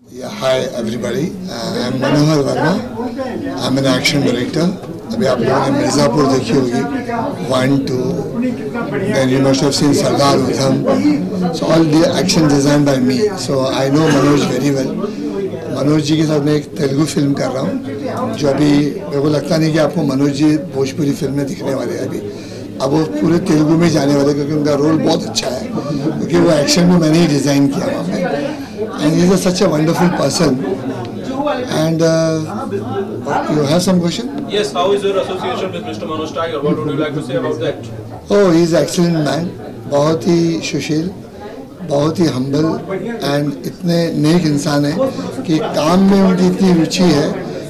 Yeah, hi everybody. I'm Manohar Verma. I'm an action director. अभी आप लोगों ने मिर्ज़ापुर देखी होगी 1, 2, then you must have seen Sardar Udham. So all the action designed by me. So I know Manoj very well. Manoj ji के साथ मैं एक तेलुगु फिल्म कर रहा हूँ जो अभी मेरे को लगता नहीं कि आपको मनोज जी भोजपुरी फिल्म में दिखने वाले हैं अभी। अब वो पूरे तेलुगु में जाने वाले क्योंकि उनका रोल बहुत अच्छा है क्योंकि वो एक्शन में मैंने ही डिज़ाइन किया वहाँ पे। And he is such a wonderful person and you have some question? Yes, how is your association with Mr. Manoj Tiger? What would you like to say about that? Oh, he is excellent man. बहुत ही सुशील, बहुत ही humble and इतने नेक इंसान है कि काम में उनकी इतनी रुचि है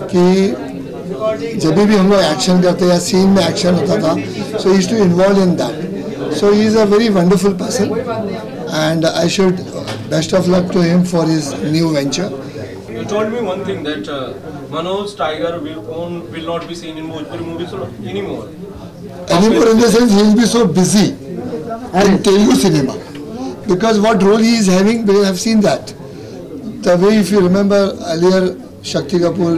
कि जब भी हम लोग एक्शन करते या सीन में एक्शन होता था so he is to involve in that. So he is a very wonderful person and I should best of luck to him for his new venture. You told me one thing that Manoj Tiger will not be seen in Bhojpuri movies anymore. Anymore in the sense he will be so busy in Telugu cinema. Because what role he is having, we have seen that. The way, if you remember earlier, Shakti Kapoor,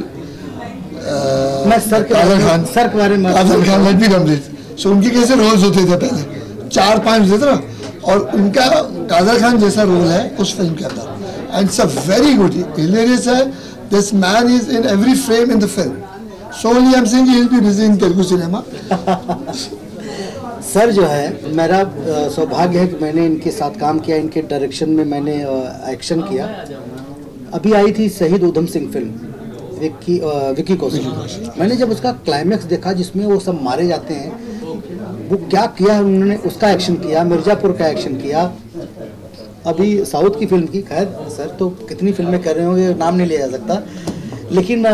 Kader Khan, let me complete. So उनके कैसे roles होते थे पहले 4-5 होते ना और उनका कादर खान जैसा रोल है उस फिल्म के अंदर and it's a very good, hilarious है. This man is in every frame in the film. So only I'm saying he will be busy in Telugu cinema. Sir जो है मेरा सौभाग्य है कि मैंने इनके साथ काम किया, इनके डायरेक्शन में मैंने एक्शन किया। अभी आई थी शहीद उधम सिंह फिल्म विक्की कौशल। मैंने जब उसका क्लाइमैक्स देखा जिसमें वो सब मारे जाते हैं, वो क्या किया उन्होंने, उसका एक्शन किया, मिर्ज़ापुर का एक्शन किया, अभी साउथ की फिल्म की। खैर सर तो कितनी फिल्में कर रहे होंगे, नाम नहीं लिया जा सकता, लेकिन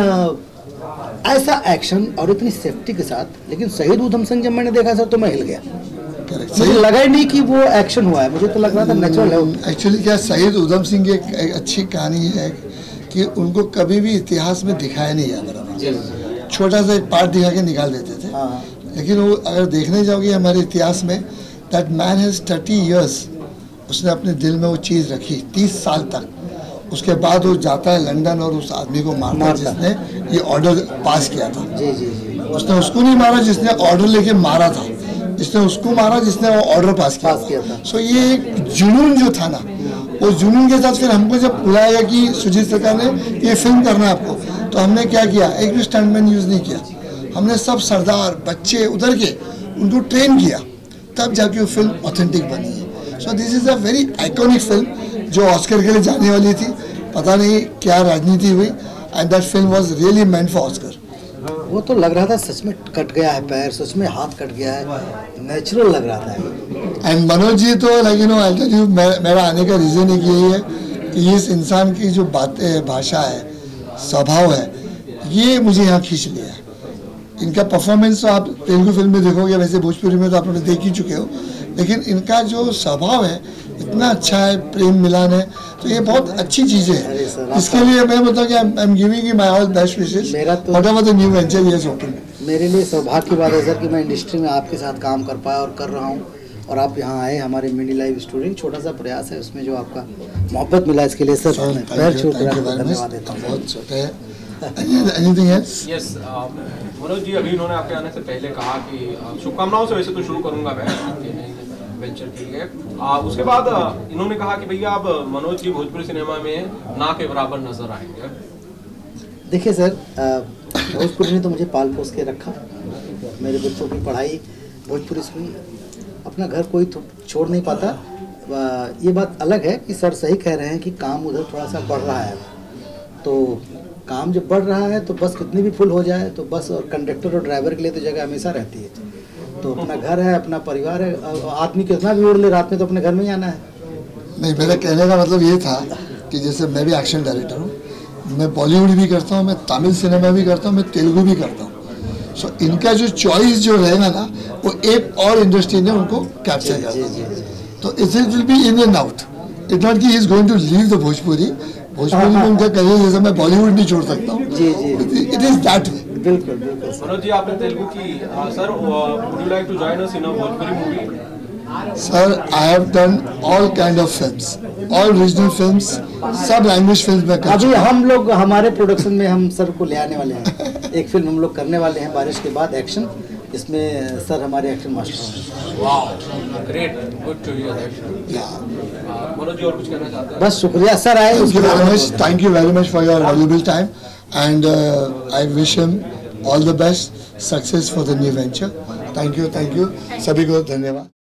ऐसा एक्शन और इतनी सेफ्टी के साथ। लेकिन शहीद उधम सिंह जब मैंने देखा सर तो मैं हिल गया, मुझे लगा ही नहीं कि वो एक्शन हुआ है, मुझे तो लग रहा था नेचुरल है। एक्चुअली क्या शहीद उधम सिंह की एक अच्छी कहानी है कि उनको कभी भी इतिहास में दिखाया नहीं जाता, छोटा सा एक पार्ट दिखा के निकाल देते थे। लेकिन वो अगर देखने जाओगे हमारे इतिहास में, दैट मैन हैज़ 30 years उसने अपने दिल में वो चीज़ रखी 30 साल तक। उसके बाद वो जाता है लंदन और उस आदमी को मारता है जिसने ये ऑर्डर पास किया था। उसने उसको नहीं मारा जिसने ऑर्डर लेके मारा था, जिसने उसको मारा जिसने वो ऑर्डर पास किया था। सो ये एक जुनून जो था ना, वो जुनून के साथ फिर हमको जब बुलाया कि सुजीत सरकार ने ये फिल्म करना है आपको, तो हमने क्या किया, एक भी स्टंटमैन यूज़ नहीं किया, हमने सब सरदार बच्चे उधर के उनको ट्रेन किया, तब जाके वो फिल्म ऑथेंटिक बनी है। So this is a very iconic film जो ऑस्कर के लिए जाने वाली थी, पता नहीं क्या राजनीति हुई, and that film was really meant for Oscar. वो तो लग रहा था सच में कट गया है पैर, सच में हाथ कट गया है, नेचुरल लग रहा था। एंड मनोज जी तो like you know I tell you, मेरा आने का रीज़न एक यही है कि इस इंसान की जो बातें, भाषा है, स्वभाव है, ये मुझे यहाँ खींच लिया है। इनका परफॉर्मेंस तो आप तेलुगु फिल्म में देखोगे, वैसे भोजपुरी में तो आप लोग देख ही चुके हो, लेकिन इनका जो स्वभाव है इतना अच्छा है, प्रेम मिलान है, तो ये बहुत अच्छी चीज़ें हैं। इसके लिए मैं बोलता हूँ कि I am giving you my all best wishes whatever the new venture he has open. मेरे लिए सौभाग्य की बात है सर कि मैं इंडस्ट्री में आपके साथ काम कर पाया और कर रहा हूँ, और आप यहाँ आए हमारे मिनी लाइव स्टूडियो। छोटा सा प्रयास है उसमें जो आपका मोहब्बत मिला, इसके लिए सर पैर छू कर धन्यवाद देता हूँ। बहुत छोटे है। Anything else? Yes, Manoj ji अभी इन्होंने आपके आने से पहले कहा कि शुभकामनाओं से वैसे तो शुरू करूंगा मैं आपके वेंचर के लिए। उसके बाद इन्होंने कहा कि भैया अब मनोज जी भोजपुरी सिनेमा में ना के बराबर नजर आएंगे। देखिए सर, भोजपुरी ने तो मुझे पाल पोस के रखा, मेरे बच्चों की पढ़ाई भोजपुरी से हुई, अपना घर कोई छोड़ नहीं पाता। ये बात अलग है कि सर सही कह रहे हैं कि काम उधर थोड़ा सा बढ़ रहा है, तो काम जब बढ़ रहा है तो बस कितनी भी फुल हो जाए तो बस और कंडक्टर और ड्राइवर के लिए तो जगह हमेशा रहती है। तो अपना घर है, अपना परिवार है, आदमी कितना भी उड़ ले, रात में तो अपने घर में ही आना है। नहीं, मेरा कहने का मतलब ये था कि जैसे मैं भी एक्शन डायरेक्टर हूँ, मैं बॉलीवुड भी करता हूँ, मैं तमिल सिनेमा भी करता हूँ, मैं तेलुगु भी करता हूँ। सो इनका जो चॉइस जो रहेगा ना, वो एक और इंडस्ट्री ने उनको कैप्चर करना, तो it will be in and out. It not कि he is going to leave the Bhojpuri में उनका करियर जैसा मैं बॉलीवुड नहीं छोड़ सकता हूँ। It is that way. बिल्कुल बिल्कुल। मनोज जी आपने तेलुगु की, sir would you like to join us in a Bhojpuri movie? Sir I have done all kind of films, all regional films, सब लैंग्वेज फिल्म्स में कर अभी चुका हूं। हम लोग हमारे प्रोडक्शन में हम सर को ले आने वाले हैं, एक फिल्म हम लोग करने वाले हैं बारिश के बाद, एक्शन, इसमें सर हमारे एक्शन मास्टर हैं। Wow, great, good to hear that. Manoj ji और कुछ कहना चाहते हैं? बस शुक्रिया सर आए। Thank you very much for your valuable time, and I wish him all the best success for the new venture. Thank you, सभी को धन्यवाद।